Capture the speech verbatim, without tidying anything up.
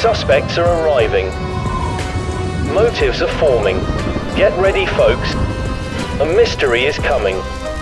Suspects are arriving. Motives are forming. Get ready, folks. A mystery is coming.